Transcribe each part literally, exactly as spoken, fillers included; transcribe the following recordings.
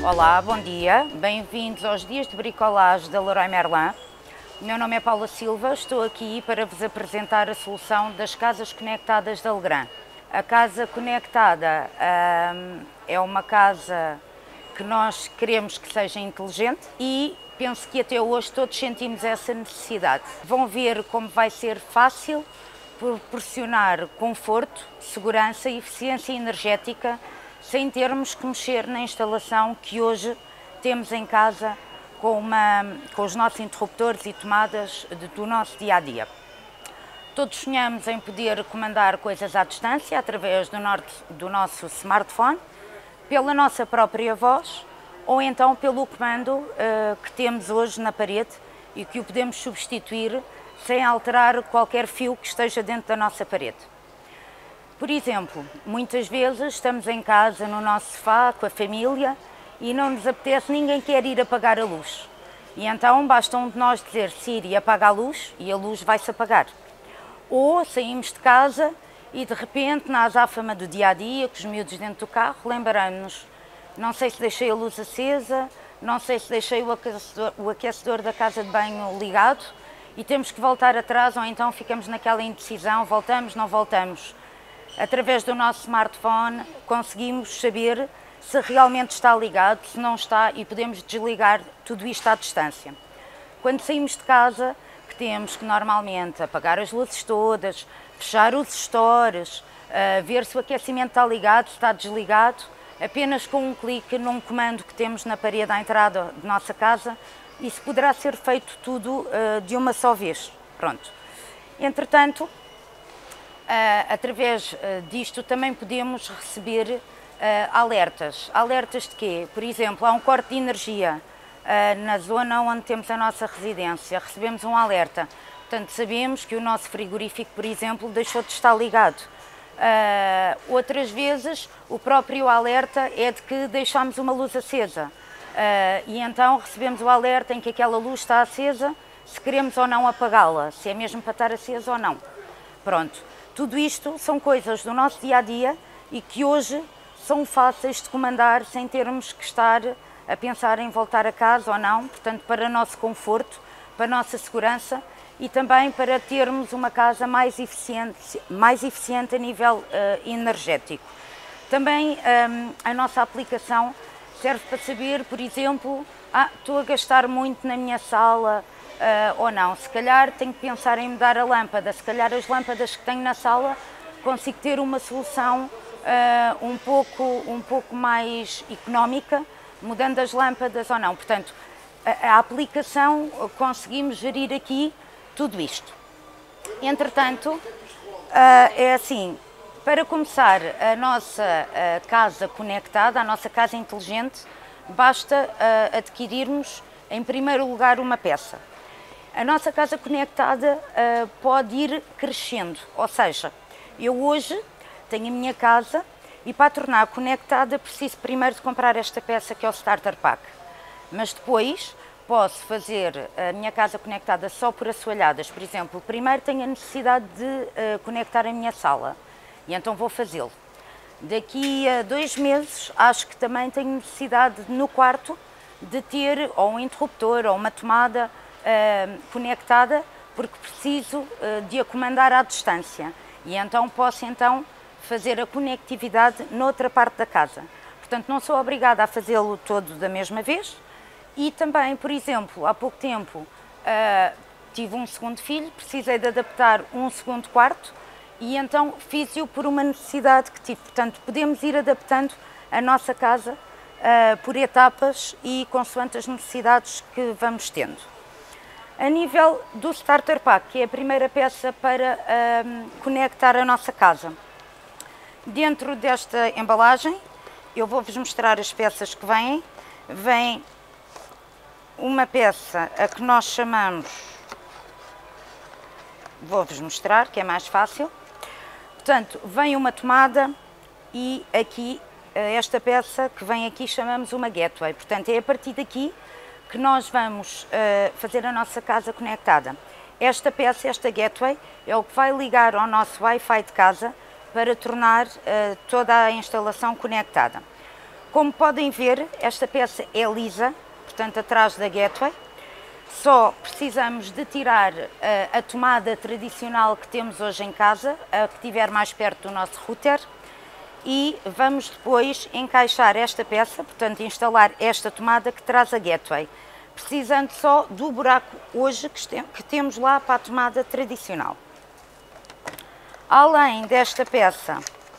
Olá, bom dia, bem-vindos aos Dias de Bricolage da Leroy Merlin. O meu nome é Paula Silva, estou aqui para vos apresentar a solução das casas conectadas da Legrand. A casa conectada hum, é uma casa que nós queremos que seja inteligente e penso que até hoje todos sentimos essa necessidade. Vão ver como vai ser fácil proporcionar conforto, segurança e eficiência energética sem termos que mexer na instalação que hoje temos em casa com, uma, com os nossos interruptores e tomadas de, do nosso dia-a-dia. Todos sonhamos em poder comandar coisas à distância através do, norte, do nosso smartphone, pela nossa própria voz ou então pelo comando uh, que temos hoje na parede e que o podemos substituir sem alterar qualquer fio que esteja dentro da nossa parede. Por exemplo, muitas vezes estamos em casa, no nosso sofá, com a família e não nos apetece, ninguém quer ir apagar a luz. E então basta um de nós dizer Siri, apaga a luz e a luz vai-se apagar. Ou saímos de casa e de repente, na azáfama do dia-a-dia, com os miúdos dentro do carro, lembramos-nos, não sei se deixei a luz acesa, não sei se deixei o aquecedor, o aquecedor da casa de banho ligado e temos que voltar atrás ou então ficamos naquela indecisão, voltamos, não voltamos. Através do nosso smartphone conseguimos saber se realmente está ligado, se não está e podemos desligar tudo isto à distância. Quando saímos de casa, que temos que normalmente apagar as luzes todas, fechar os stores, uh, ver se o aquecimento está ligado, se está desligado, apenas com um clique num comando que temos na parede à entrada de nossa casa, isso poderá ser feito tudo uh, de uma só vez. Pronto. Entretanto, Uh, através uh, disto também podemos receber uh, alertas. Alertas de quê? Por exemplo, há um corte de energia uh, na zona onde temos a nossa residência, recebemos um alerta. Portanto, sabemos que o nosso frigorífico, por exemplo, deixou de estar ligado. Uh, outras vezes, o próprio alerta é de que deixámos uma luz acesa. Uh, e então recebemos o alerta em que aquela luz está acesa, se queremos ou não apagá-la, se é mesmo para estar acesa ou não. Pronto. Tudo isto são coisas do nosso dia-a-dia e que hoje são fáceis de comandar sem termos que estar a pensar em voltar a casa ou não, portanto, para o nosso conforto, para a nossa segurança e também para termos uma casa mais eficiente, mais eficiente a nível uh, energético. Também um, a nossa aplicação serve para saber, por exemplo, ah, estou a gastar muito na minha sala, Uh, ou não, se calhar tenho que pensar em mudar a lâmpada, se calhar as lâmpadas que tenho na sala consigo ter uma solução uh, um, pouco, um pouco mais económica, mudando as lâmpadas ou não. Portanto, a, a aplicação conseguimos gerir aqui tudo isto. Entretanto, uh, é assim, para começar a nossa uh, casa conectada, a nossa casa inteligente, basta uh, adquirirmos em primeiro lugar uma peça. A nossa casa conectada uh, pode ir crescendo, ou seja, eu hoje tenho a minha casa e para a tornar conectada preciso primeiro de comprar esta peça que é o Starter Pack, mas depois posso fazer a minha casa conectada só por assoalhadas. Por exemplo, primeiro tenho a necessidade de uh, conectar a minha sala e então vou fazê-lo. Daqui a dois meses acho que também tenho necessidade no quarto de ter ou um interruptor ou uma tomada Uh, conectada, porque preciso uh, de a comandar à distância e então posso então fazer a conectividade noutra parte da casa. Portanto, não sou obrigada a fazê-lo todo da mesma vez e também, por exemplo, há pouco tempo uh, tive um segundo filho, precisei de adaptar um segundo quarto e então fiz-o por uma necessidade que tive. Portanto, podemos ir adaptando a nossa casa uh, por etapas e consoante as necessidades que vamos tendo. A nível do Starter Pack, que é a primeira peça para um, conectar a nossa casa. Dentro desta embalagem, eu vou-vos mostrar as peças que vêm. Vem uma peça a que nós chamamos, vou-vos mostrar, que é mais fácil. Portanto, vem uma tomada e aqui, esta peça que vem aqui chamamos uma gateway. Portanto, é a partir daqui que nós vamos uh, fazer a nossa casa conectada. Esta peça, esta gateway, é o que vai ligar ao nosso Wi-Fi de casa para tornar uh, toda a instalação conectada. Como podem ver, esta peça é lisa, portanto atrás da gateway. Só precisamos de tirar uh, a tomada tradicional que temos hoje em casa, a que estiver mais perto do nosso router, e vamos depois encaixar esta peça, portanto instalar esta tomada que traz a gateway, precisando só do buraco hoje que, que temos lá para a tomada tradicional. Além desta peça,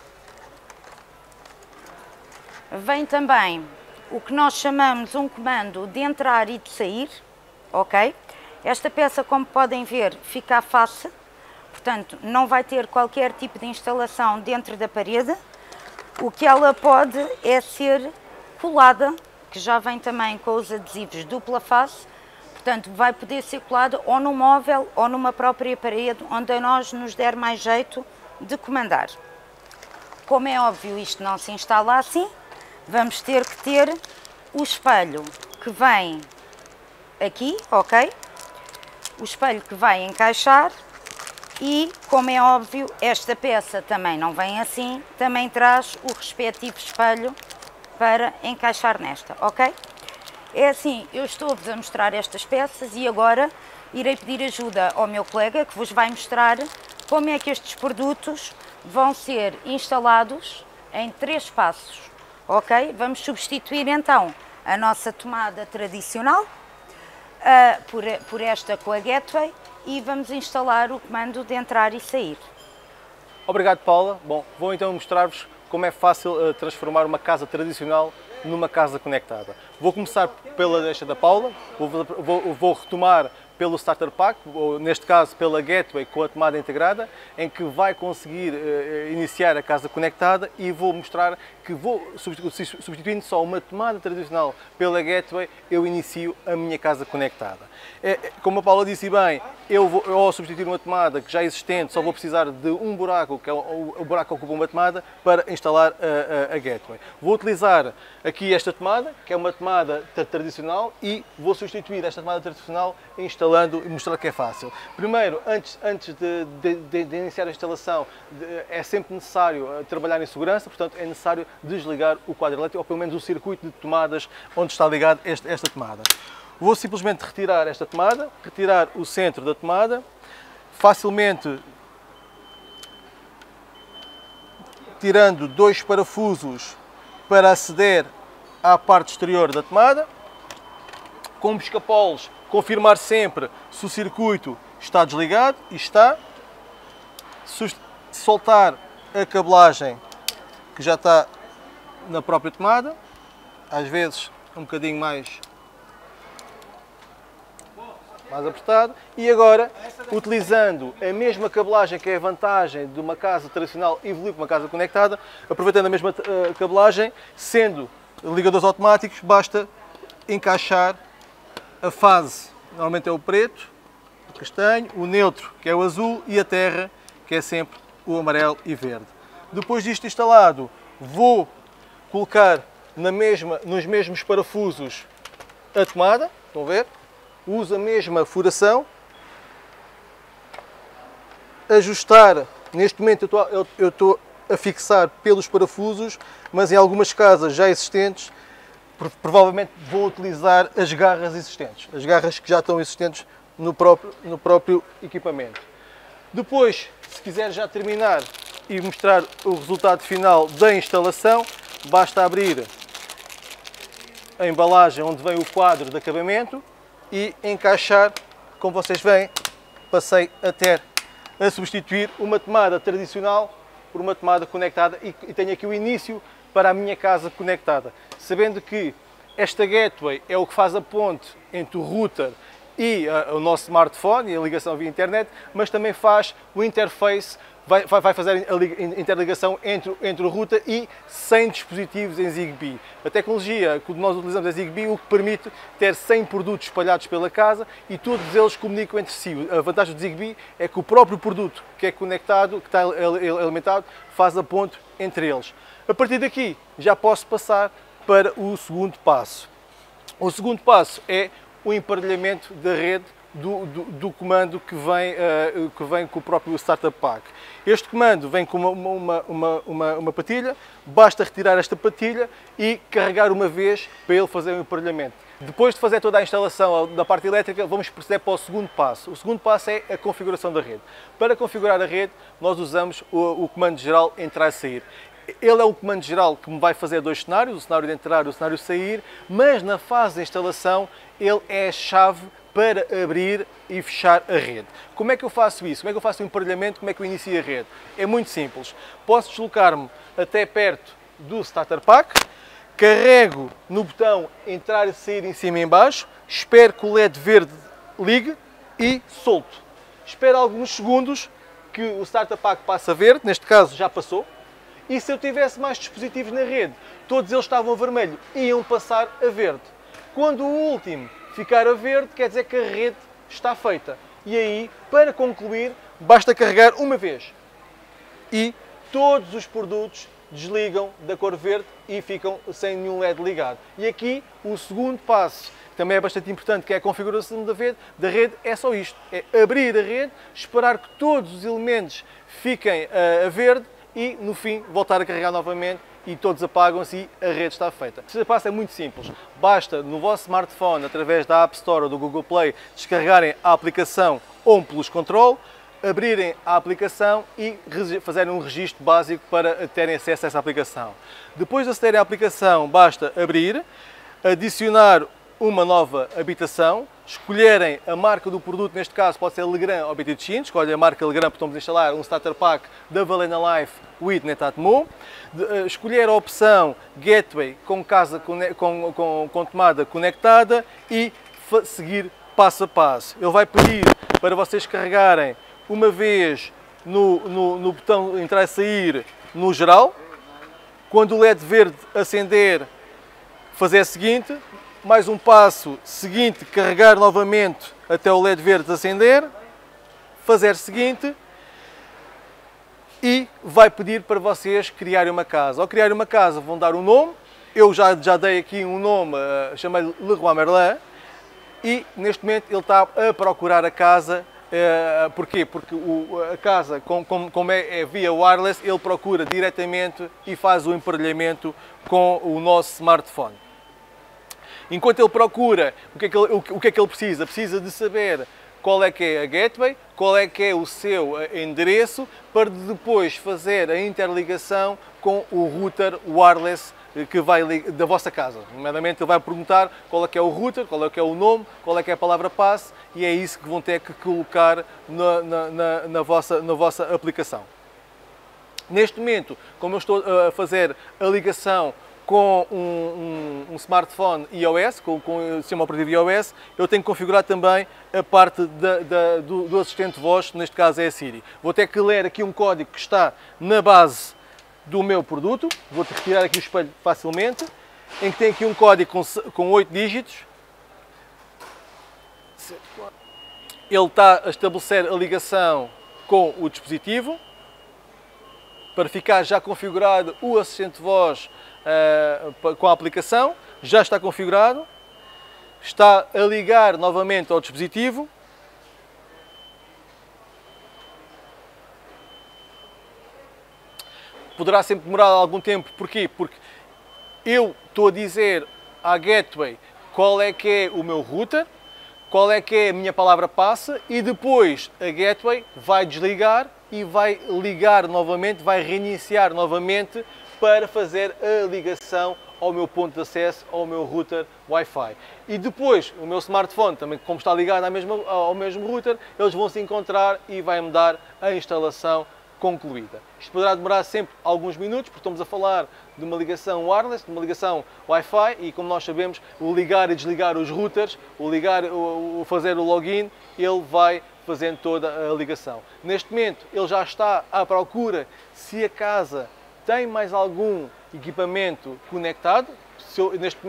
vem também o que nós chamamos um comando de entrar e de sair, ok? Esta peça, como podem ver, fica à face, portanto não vai ter qualquer tipo de instalação dentro da parede. O que ela pode é ser colada, que já vem também com os adesivos dupla face, portanto vai poder ser colada ou no móvel ou numa própria parede, onde a nós nos der mais jeito de comandar. Como é óbvio, isto não se instala assim, vamos ter que ter o espelho que vem aqui, ok? O espelho que vai encaixar e, como é óbvio, esta peça também não vem assim, também traz o respectivo espelho para encaixar nesta, ok? É assim, eu estou-vos a mostrar estas peças e agora irei pedir ajuda ao meu colega que vos vai mostrar como é que estes produtos vão ser instalados em três passos, ok? Vamos substituir então a nossa tomada tradicional uh, por, por esta com a gateway e vamos instalar o comando de entrar e sair. Obrigado, Paula. Bom, vou então mostrar-vos como é fácil uh, transformar uma casa tradicional numa casa conectada. Vou começar pela deixa da Paula, vou, vou, vou retomar pelo Starter Pack, ou neste caso pela Gateway com a tomada integrada, em que vai conseguir uh, iniciar a casa conectada, e vou mostrar que vou, substituindo só uma tomada tradicional pela Gateway, eu inicio a minha casa conectada. É, como a Paula disse bem, eu, vou, eu ao substituir uma tomada que já é existente, só vou precisar de um buraco, que é o, o buraco que ocupa uma tomada, para instalar a, a, a Gateway. Vou utilizar aqui esta tomada, que é uma tomada tradicional, e vou substituir esta tomada tradicional instalando e mostrar que é fácil. Primeiro, antes, antes de, de, de iniciar a instalação, de, é sempre necessário trabalhar em segurança, portanto é necessário desligar o quadro elétrico, ou pelo menos o circuito de tomadas onde está ligado esta, esta tomada. Vou simplesmente retirar esta tomada, retirar o centro da tomada, facilmente tirando dois parafusos para aceder à parte exterior da tomada. Com pisca-poles, confirmar sempre se o circuito está desligado, e está. Soltar a cabelagem que já está na própria tomada, às vezes um bocadinho mais mais apertado, e agora, utilizando a mesma cabelagem, que é a vantagem de uma casa tradicional evoluir para uma casa conectada, aproveitando a mesma uh, cabelagem, sendo ligadores automáticos, basta encaixar a fase, normalmente é o preto, o castanho, o neutro, que é o azul, e a terra, que é sempre o amarelo e verde. Depois disto instalado, vou colocar na mesma, nos mesmos parafusos a tomada, estão a ver? Uso a mesma furação, ajustar, neste momento eu estou, eu estou a fixar pelos parafusos, mas em algumas casas já existentes, provavelmente vou utilizar as garras existentes, as garras que já estão existentes no próprio, no próprio equipamento. Depois, se quiser já terminar e mostrar o resultado final da instalação, basta abrir a embalagem onde vem o quadro de acabamento e encaixar. Como vocês veem, passei a ter a substituir uma tomada tradicional por uma tomada conectada, e tenho aqui o início para a minha casa conectada, sabendo que esta Gateway é o que faz a ponte entre o router e uh, o nosso smartphone e a ligação via internet, mas também faz o interface, vai, vai fazer a interligação entre, entre o router e cem dispositivos em Zigbee. A tecnologia que nós utilizamos é Zigbee, o que permite ter cem produtos espalhados pela casa e todos eles comunicam entre si. A vantagem do Zigbee é que o próprio produto que é conectado, que está alimentado, faz a ponte entre eles. A partir daqui já posso passar para o segundo passo. O segundo passo é o emparelhamento da rede do, do, do comando que vem, uh, que vem com o próprio Startup Pack. Este comando vem com uma, uma, uma, uma, uma patilha, basta retirar esta patilha e carregar uma vez para ele fazer o emparelhamento. Depois de fazer toda a instalação da parte elétrica, vamos proceder para o segundo passo. O segundo passo é a configuração da rede. Para configurar a rede, nós usamos o, o comando geral entrar e sair. Ele é o comando geral que me vai fazer dois cenários, o cenário de entrar e o cenário de sair, mas na fase de instalação ele é a chave para abrir e fechar a rede. Como é que eu faço isso? Como é que eu faço o emparelhamento? Como é que eu inicio a rede? É muito simples. Posso deslocar-me até perto do Starter Pack, carrego no botão entrar e sair em cima e em baixo, espero que o L E D verde ligue e solto. Espero alguns segundos que o Starter Pack passe a verde, neste caso já passou. E se eu tivesse mais dispositivos na rede, todos eles estavam a vermelho, iam passar a verde. Quando o último ficar a verde, quer dizer que a rede está feita. E aí, para concluir, basta carregar uma vez. E todos os produtos desligam da cor verde e ficam sem nenhum L E D ligado. E aqui, o segundo passo, que também é bastante importante, que é a configuração da rede, da rede, é só isto. É abrir a rede, esperar que todos os elementos fiquem a verde, e no fim voltar a carregar novamente e todos apagam-se e a rede está feita. O terceiro passo é muito simples. Basta no vosso smartphone, através da App Store ou do Google Play, descarregarem a aplicação OnPlus Control, abrirem a aplicação e fazerem um registro básico para terem acesso a essa aplicação. Depois de acederem à aplicação, basta abrir, adicionar uma nova habitação, escolherem a marca do produto, neste caso pode ser Legrand ou B T Chin, escolhem a marca Legrand porque estamos a instalar um Starter Pack da Valena Life with Netatmo, escolher a opção Gateway com, casa, com, com, com tomada conectada e seguir passo a passo. Ele vai pedir para vocês carregarem uma vez no, no, no botão entrar e sair no geral, quando o L E D verde acender, fazer o seguinte, mais um passo seguinte, carregar novamente até o L E D verde acender, fazer o seguinte e vai pedir para vocês criarem uma casa. Ao criarem uma casa vão dar um nome, eu já, já dei aqui um nome, uh, chamei-lhe Leroy Merlin, e neste momento ele está a procurar a casa. Uh, porquê? Porque o, a casa, como, como, como é, é via wireless, ele procura diretamente e faz o emparelhamento com o nosso smartphone. Enquanto ele procura, o que, é que ele, o que é que ele precisa? Precisa de saber qual é que é a gateway, qual é que é o seu endereço, para depois fazer a interligação com o router wireless que vai da vossa casa. Nomeadamente, ele vai perguntar qual é que é o router, qual é que é o nome, qual é que é a palavra passe, e é isso que vão ter que colocar na, na, na, na, vossa, na vossa aplicação. Neste momento, como eu estou a fazer a ligação com um, um, um smartphone iOS, com, com o sistema operativo iOS, eu tenho que configurar também a parte da, da, do, do assistente de voz, neste caso é a Siri. Vou ter que ler aqui um código que está na base do meu produto, vou retirar aqui o espelho facilmente, em que tem aqui um código com, com oito dígitos. Ele está a estabelecer a ligação com o dispositivo, para ficar já configurado o assistente de voz uh, com a aplicação, já está configurado, está a ligar novamente ao dispositivo. Poderá sempre demorar algum tempo, porquê? Porque eu estou a dizer à Gateway qual é que é o meu router, qual é que é a minha palavra passe, e depois a Gateway vai desligar e vai ligar novamente, vai reiniciar novamente para fazer a ligação ao meu ponto de acesso, ao meu router Wi-Fi. E depois o meu smartphone, também como está ligado ao mesmo, ao mesmo router, eles vão se encontrar e vai-me dar a instalação concluída. Isto poderá demorar sempre alguns minutos, porque estamos a falar de uma ligação wireless, de uma ligação Wi-Fi, e como nós sabemos, o ligar e desligar os routers, o ligar, o, o fazer o login, ele vai fazendo toda a ligação. Neste momento, ele já está à procura se a casa tem mais algum equipamento conectado. Se eu, neste momento,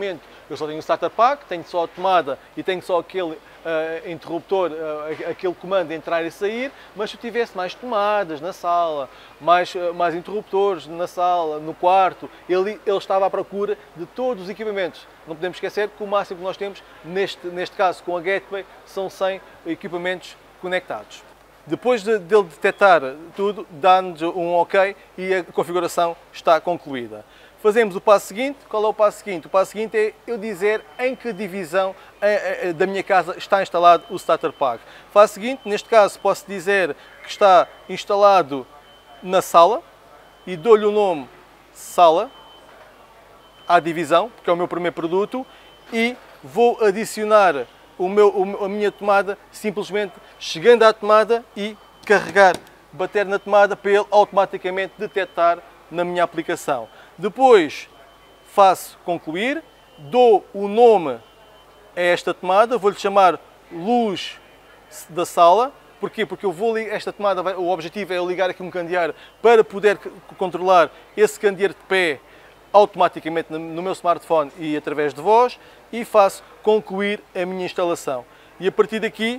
Eu só tenho o starter pack, tenho só a tomada e tenho só aquele uh, interruptor, uh, aquele comando de entrar e sair, mas se eu tivesse mais tomadas na sala, mais, uh, mais interruptores na sala, no quarto, ele, ele estava à procura de todos os equipamentos. Não podemos esquecer que o máximo que nós temos, neste, neste caso com a Gateway, são cem equipamentos conectados. Depois de, de ele detectar tudo, dá-nos um OK e a configuração está concluída. Fazemos o passo seguinte. Qual é o passo seguinte? O passo seguinte é eu dizer em que divisão a, a, da minha casa está instalado o starter pack. O passo seguinte, neste caso, posso dizer que está instalado na sala e dou-lhe o nome sala à divisão, porque é o meu primeiro produto, e vou adicionar o meu, a minha tomada simplesmente chegando à tomada e carregar, bater na tomada para ele automaticamente detectar na minha aplicação. Depois faço concluir, dou o nome a esta tomada, vou-lhe chamar luz da sala. Porquê? Porque eu vou ligar esta tomada, o objetivo é eu ligar aqui um candeeiro para poder controlar esse candeeiro de pé automaticamente no meu smartphone e através de voz, e faço concluir a minha instalação. E a partir daqui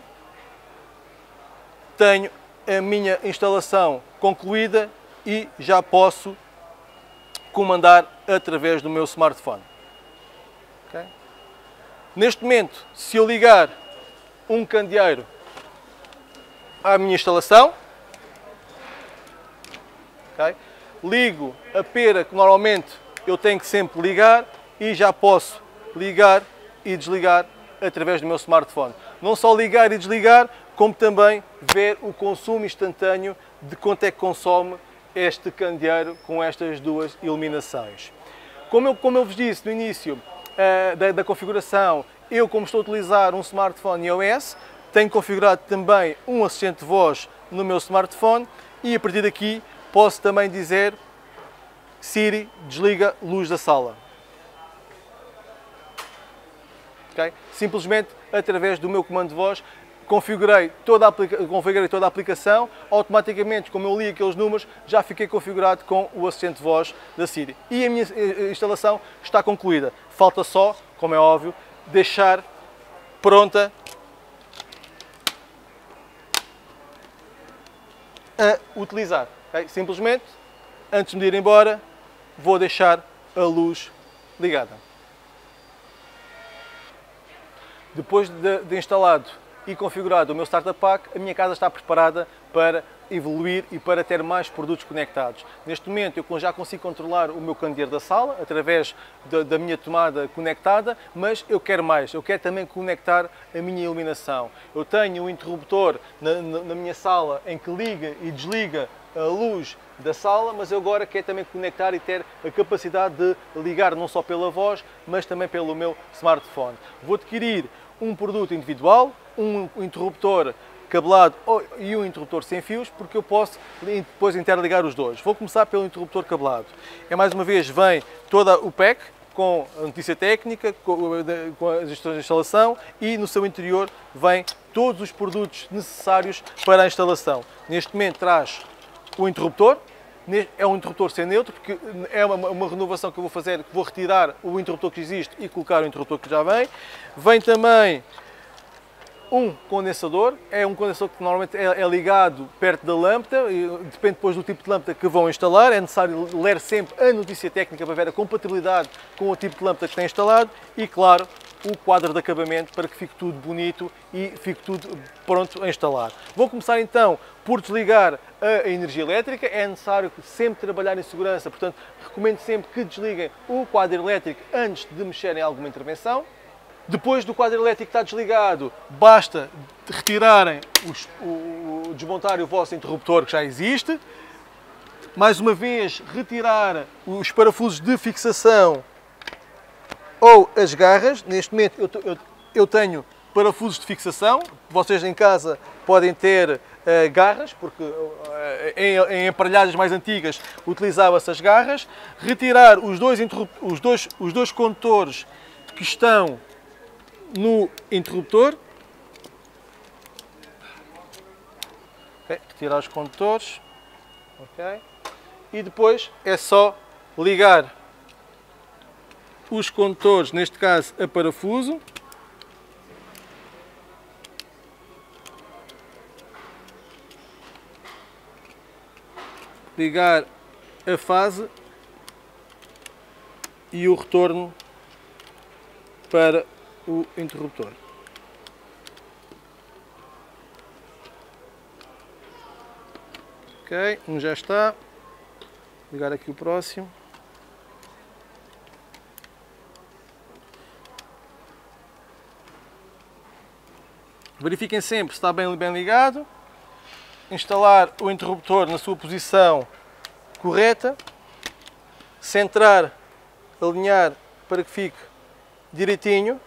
tenho a minha instalação concluída e já posso comandar através do meu smartphone. Okay? Neste momento, se eu ligar um candeeiro à minha instalação, okay, ligo a pera que normalmente eu tenho que sempre ligar e já posso ligar e desligar através do meu smartphone. Não só ligar e desligar, como também ver o consumo instantâneo de quanto é que consome este candeeiro com estas duas iluminações. Como eu, como eu vos disse no início uh, da, da configuração, eu, como estou a utilizar um smartphone iOS, tenho configurado também um assistente de voz no meu smartphone e a partir daqui posso também dizer Siri, desliga luz da sala. Okay? Simplesmente através do meu comando de voz configurei toda, a configurei toda a aplicação, automaticamente, como eu li aqueles números, já fiquei configurado com o assistente de voz da Siri. E a minha instalação está concluída. Falta só, como é óbvio, deixar pronta a utilizar. Okay? Simplesmente, antes de ir embora, vou deixar a luz ligada. Depois de, de instalado e configurado o meu starter pack, a minha casa está preparada para evoluir e para ter mais produtos conectados. Neste momento eu já consigo controlar o meu candeeiro da sala através da, da minha tomada conectada, mas eu quero mais, eu quero também conectar a minha iluminação. Eu tenho um interruptor na, na, na minha sala em que liga e desliga a luz da sala, mas eu agora quero também conectar e ter a capacidade de ligar não só pela voz, mas também pelo meu smartphone. Vou adquirir um produto individual, um interruptor cabelado e um interruptor sem fios, porque eu posso depois interligar os dois. Vou começar pelo interruptor cabelado. É mais uma vez, vem todo o pack com a notícia técnica, com as instruções de instalação e no seu interior vem todos os produtos necessários para a instalação. Neste momento traz o interruptor. É um interruptor sem neutro, porque é uma, uma renovação que eu vou fazer, que vou retirar o interruptor que existe e colocar o interruptor que já vem. Vem também um condensador, é um condensador que normalmente é, é ligado perto da lâmpada, e depende depois do tipo de lâmpada que vão instalar, é necessário ler sempre a notícia técnica para ver a compatibilidade com o tipo de lâmpada que tem instalado e, claro, o quadro de acabamento para que fique tudo bonito e fique tudo pronto a instalar. Vou começar então por desligar a energia elétrica. É necessário sempre trabalhar em segurança, portanto recomendo sempre que desliguem o quadro elétrico antes de mexerem em alguma intervenção. Depois do quadro elétrico estar desligado, basta retirarem, os, o, desmontarem o vosso interruptor que já existe. Mais uma vez, retirar os parafusos de fixação ou as garras. Neste momento eu, eu, eu tenho parafusos de fixação, vocês em casa podem ter uh, garras, porque uh, em, em aparelhagens mais antigas utilizava-se as garras. Retirar os dois, os, dois, os dois condutores que estão no interruptor. Okay. Retirar os condutores. Okay. E depois é só ligar os condutores, neste caso a parafuso. Ligar a fase e o retorno para o interruptor. Ok, um já está. Ligar aqui o próximo. Verifiquem sempre se está bem, bem ligado. Instalar o interruptor na sua posição correta. Centrar, alinhar para que fique direitinho.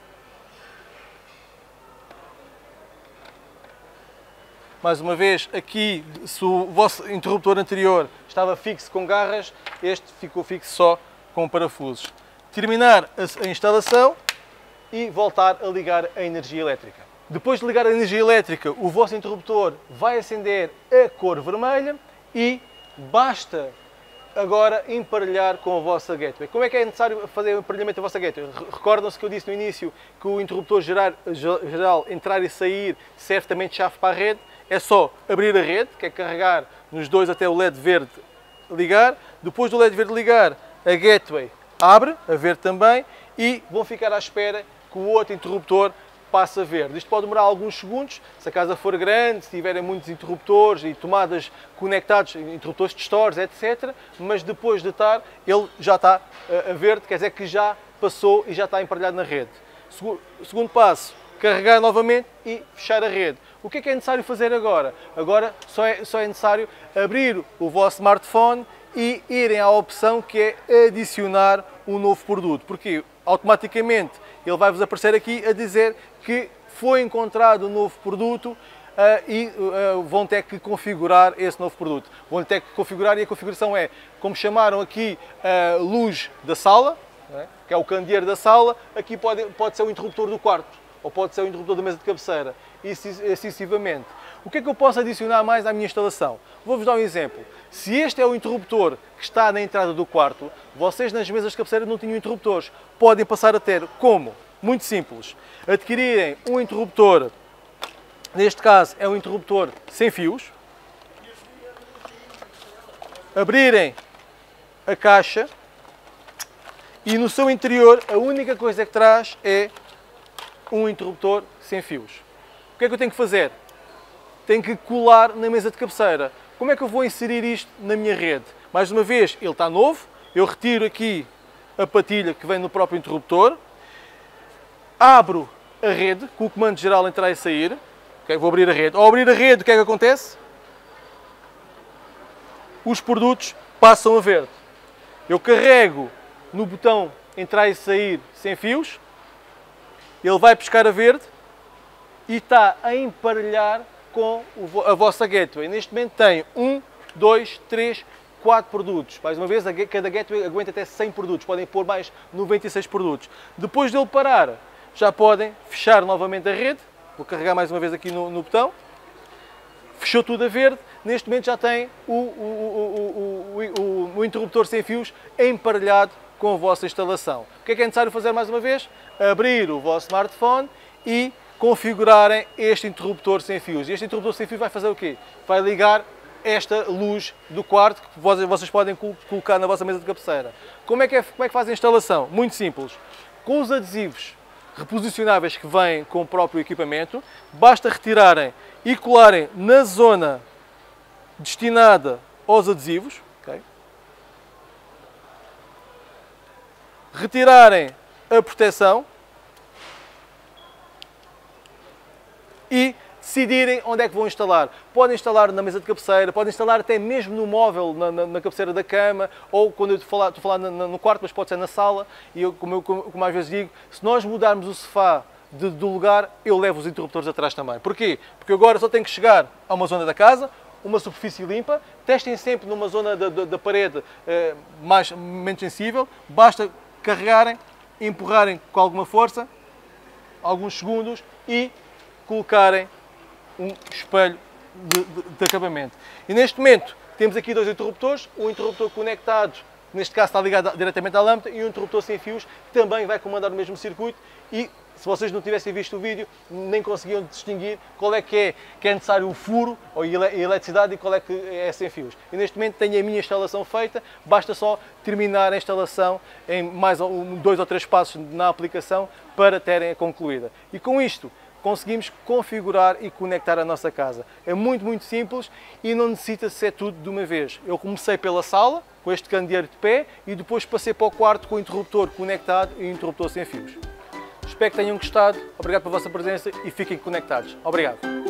Mais uma vez, aqui, se o vosso interruptor anterior estava fixo com garras, este ficou fixo só com parafusos. Terminar a instalação e voltar a ligar a energia elétrica. Depois de ligar a energia elétrica, o vosso interruptor vai acender a cor vermelha e basta agora emparelhar com a vossa gateway. Como é que é necessário fazer o emparelhamento da vossa gateway? Recordam-se que eu disse no início que o interruptor geral, geral entrar e sair serve também de chave para a rede. É só abrir a rede, que é carregar nos dois até o L E D verde ligar. Depois do L E D verde ligar, a gateway abre, a verde também, e vão ficar à espera que o outro interruptor passe a verde. Isto pode demorar alguns segundos, se a casa for grande, se tiverem muitos interruptores e tomadas conectados, interruptores de stores, etcétera. Mas depois de estar, ele já está a verde, quer dizer que já passou e já está emparelhado na rede. Segundo passo, carregar novamente e fechar a rede. O que é que é necessário fazer agora? Agora só é, só é necessário abrir o vosso smartphone e irem à opção que é adicionar um novo produto. Porque automaticamente ele vai-vos aparecer aqui a dizer que foi encontrado um novo produto uh, e uh, vão ter que configurar esse novo produto. Vão ter que configurar e a configuração é, como chamaram aqui, a uh, luz da sala, né, que é o candeeiro da sala, aqui pode, pode ser o interruptor do quarto, ou pode ser o interruptor da mesa de cabeceira, e assim sucessivamente. O que é que eu posso adicionar mais à minha instalação? Vou-vos dar um exemplo. Se este é o interruptor que está na entrada do quarto, vocês nas mesas de cabeceira não tinham interruptores. Podem passar a ter como? Muito simples. Adquirirem um interruptor, neste caso é um interruptor sem fios. Abrirem a caixa e no seu interior a única coisa que traz é um interruptor sem fios. O que é que eu tenho que fazer? Tenho que colar na mesa de cabeceira. Como é que eu vou inserir isto na minha rede? Mais uma vez, ele está novo, eu retiro aqui a patilha que vem no próprio interruptor, abro a rede com o comando geral entrar e sair, okay, vou abrir a rede. Ao abrir a rede, o que é que acontece? Os produtos passam a verde. Eu carrego no botão entrar e sair sem fios, ele vai pescar a verde e está a emparelhar com a vossa gateway. Neste momento tem um, dois, três, quatro produtos. Mais uma vez, cada gateway aguenta até cem produtos. Podem pôr mais noventa e seis produtos. Depois dele parar, já podem fechar novamente a rede. Vou carregar mais uma vez aqui no, no botão. Fechou tudo a verde. Neste momento já tem o, o, o, o, o, o interruptor sem fios emparelhado com a vossa instalação. O que é que é necessário fazer mais uma vez? Abrir o vosso smartphone e configurarem este interruptor sem fios. E este interruptor sem fios vai fazer o quê? Vai ligar esta luz do quarto que vocês podem colocar na vossa mesa de cabeceira. Como é que, é, como é que fazem a instalação? Muito simples. Com os adesivos reposicionáveis que vêm com o próprio equipamento, basta retirarem e colarem na zona destinada aos adesivos. Okay? Retirarem a proteção e decidirem onde é que vão instalar. Podem instalar na mesa de cabeceira, podem instalar até mesmo no móvel, na, na, na cabeceira da cama, ou quando eu estou a falar, estou a falar no, no quarto, mas pode ser na sala. E eu, como eu como às vezes digo, se nós mudarmos o sofá de, de lugar, eu levo os interruptores atrás também. Porquê? Porque agora só tenho que chegar a uma zona da casa, uma superfície limpa, testem sempre numa zona da, da, da parede eh, mais, menos sensível, basta carregarem, empurrarem com alguma força, alguns segundos e colocarem um espelho de, de, de acabamento. E neste momento temos aqui dois interruptores, um interruptor conectado neste caso está ligado diretamente à lâmpada, e um interruptor sem fios também vai comandar o mesmo circuito. E se vocês não tivessem visto o vídeo, nem conseguiam distinguir qual é que é, que é necessário o furo ou a eletricidade e qual é que é sem fios. E neste momento tenho a minha instalação feita, basta só terminar a instalação em mais um, dois ou três passos na aplicação para terem concluída. E com isto conseguimos configurar e conectar a nossa casa. É muito, muito simples e não necessita ser tudo de uma vez. Eu comecei pela sala, com este candeeiro de pé, e depois passei para o quarto com o interruptor conectado e o interruptor sem fios. Espero que tenham gostado, obrigado pela vossa presença e fiquem conectados. Obrigado.